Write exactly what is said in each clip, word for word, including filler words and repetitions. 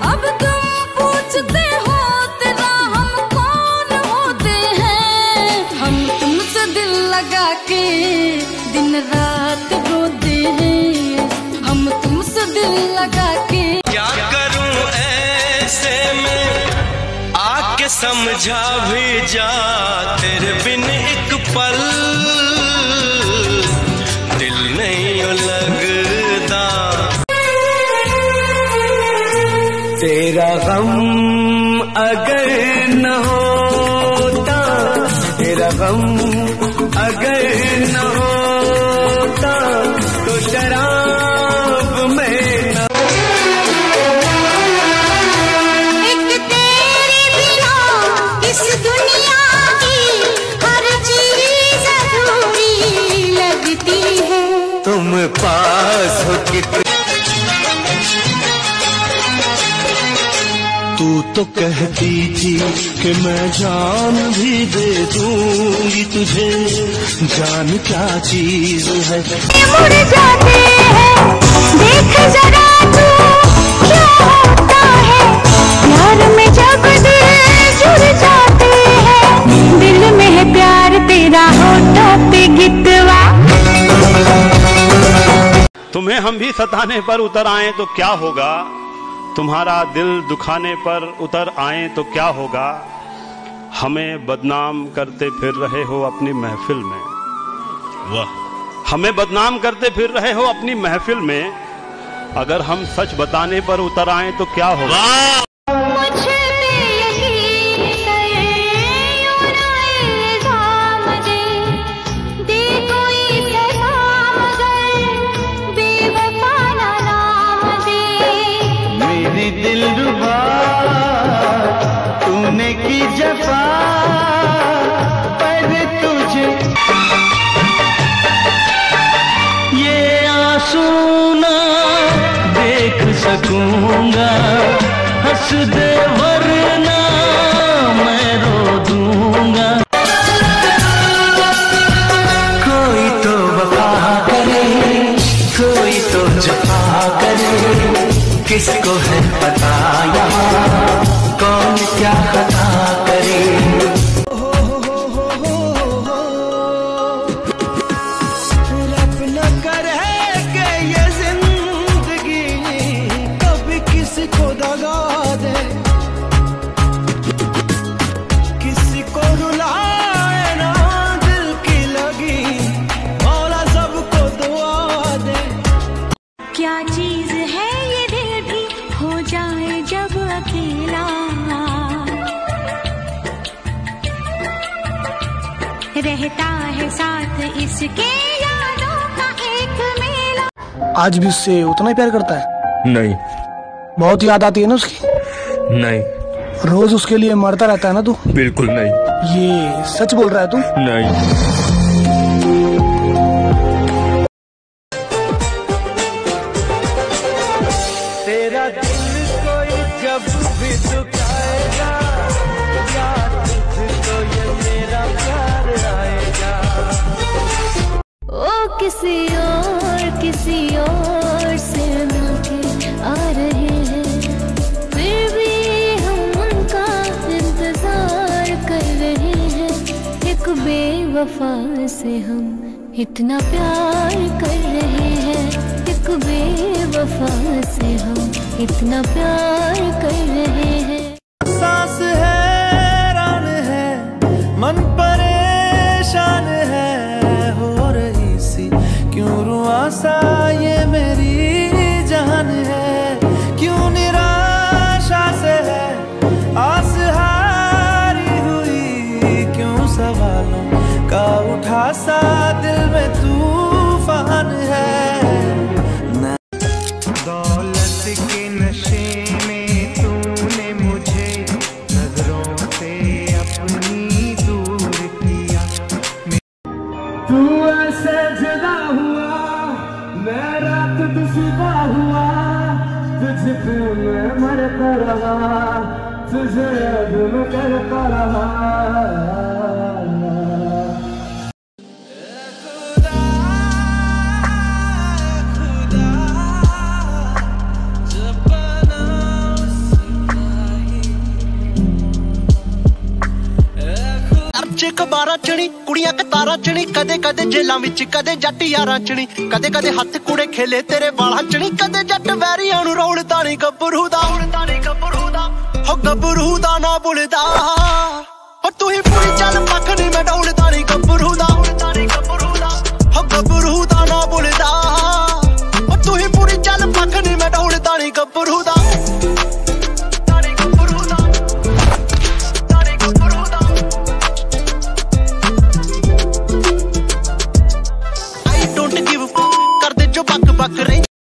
अब तुम पूछते हो तेरा हम कौन होते हैं। हम तुमसे दिल लगा के दिन रात रोते हैं। हम तुमसे दिल लगा के क्या करूं ऐसे में आके समझा भी जा, तेरे बिन एक पल दिल नहीं लगता। तेरा गम अगर न होता, तेरा गम अगर न होता तो शराब में न। एक तेरे बिना इस दुनिया की हर चीज अधूरी लगती है। तुम पास हो कितने, तू तो कहती थी कि मैं जान भी दे दूंगी तुझे, जान क्या चीज है। मुड़ जाते हैं देख जरा तू क्या होता है, प्यार में जब दिल जुड़ जाते हैं। दिल में है प्यार तेरा होठों पे गितवा। तुम्हें हम भी सताने पर उतर आए तो क्या होगा, तुम्हारा दिल दुखाने पर उतर आए तो क्या होगा। हमें बदनाम करते फिर रहे हो अपनी महफिल में, वाह। हमें बदनाम करते फिर रहे हो अपनी महफिल में, अगर हम सच बताने पर उतर आए तो क्या होगा। दिलरुबा तूने की जफा पर तुझे ये आंसू ना देख सकूंगा, हंस दे वरना मैं रो दूंगा। कोई तो वफा करे, कोई तो जफा करे, किसको है पता यहाँ कौन क्या खता करे। रब न करे कि ये जिंदगी कभी किसी को दगा दे, किसी को रुलाए ना दिल की लगी, मौला सबको दुआ दे। क्या चीज है ये दिल भी हो जाए जब अकेला, रहता है साथ इसके यादों का एक मेला। आज भी उससे उतना ही प्यार करता है? नहीं। बहुत याद आती है ना उसकी? नहीं। रोज उसके लिए मरता रहता है ना तू? बिल्कुल नहीं। ये सच बोल रहा है तू? नहीं। तेरा दिल कोई जब भी दुखाएगा, याद तुझको ये मेरा प्यार आएगा। ओ किसी और किसी और से मिलके आ रहे हैं, फिर भी हम उनका इंतजार कर रहे हैं। एक बेवफा से हम इतना प्यार कर रहे हैं, एक बेवफा से हम इतना प्यार कर रहे हैं। सांस हैरान है, मन परेशान है, हो रही सी क्यों रुआसा ये मेरी जान है। क्यों निराशा से है आस हारी हुई, क्यों सवालों का उठा सा दिल में तूफान है। दौलत के नशे में तूने मुझे नजरों से अपनी दूर किया। तू ऐसे जुदा हुआ, मैं रात दुश्मन हुआ, तुझ पे मैं मरता रहा, तुझे याद में करता रहा। खुदा खुदा जब बना ਕਬਾਰਾਂ ਚਣੀ ਕੁੜੀਆਂ ਕਤਾਰਾਂ ਚਣੀ ਕਦੇ ਕਦੇ ਜੇਲਾਂ ਵਿੱਚ ਕਦੇ ਜੱਟ ਯਾਰਾਂ ਚਣੀ ਕਦੇ ਕਦੇ ਹੱਥ ਕੁੜੇ ਖੇਲੇ ਤੇਰੇ ਵਾਲਾਂ ਚਣੀ ਕਦੇ ਜੱਟ ਵੈਰੀਆਂ ਨੂੰ ਰੌਲਦਾ ਨਹੀਂ ਗੱਭਰੂ ਦਾ ਹੋ ਗੱਭਰੂ ਦਾ ਨਾ ਬੁਲਦਾ ਹੋ ਤੂੰ ਹੀ ਪੂਰੀ ਚੱਲ ਪੱਖ ਨਹੀਂ ਮੈਂ ਡੌਲਦਾ ਨਹੀਂ ਗੱਭਰੂ ਦਾ ਹੋ ਗੱਭਰੂ ਦਾ ਨਾ ਬੁਲਦਾ ਹੋ ਤੂੰ ਹੀ ਪੂਰੀ ਚੱਲ ਪੱਖ ਨਹੀਂ ਮੈਂ ਡੌਲਦਾ ਨਹੀਂ ਗੱਭਰੂ ਦਾ ਕਰਦੇ ਜੋ ਬੱਕ ਬੱਕ ਰਹੀ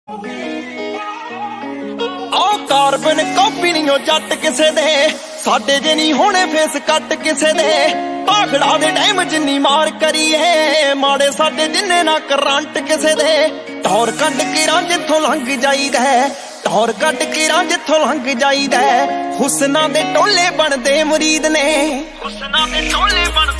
ਆਹ ਕਾਰਬਨ ਕਾਪੀ ਨਹੀਂ ਉਹ ਜੱਟ ਕਿਸੇ ਦੇ ਸਾਡੇ ਜੇ ਨਹੀਂ ਹੋਣੇ ਫੇਸ ਕੱਟ ਕਿਸੇ ਦੇ ਭਾਖੜਾ ਦੇ ਟਾਈਮ ਜਿੰਨੀ ਮਾਰ ਕਰੀਏ ਮਾੜੇ ਸਾਡੇ ਜਿੰਨੇ ਨਾ ਕਰੰਟ ਕਿਸੇ ਦੇ ਟੌਰ ਕੱਢ ਕੇ ਰਾਂ ਜਿੱਥੋਂ ਲੰਘ ਜਾਈਦਾ ਟੌਰ ਕੱਢ ਕੇ ਰਾਂ ਜਿੱਥੋਂ ਲੰਘ ਜਾਈਦਾ ਹੁਸਨਾਂ ਦੇ ਟੋਲੇ ਬਣਦੇ ਮੁਰੀਦ ਨੇ ਹੁਸਨਾਂ ਦੇ ਟੋਲੇ ਬਣ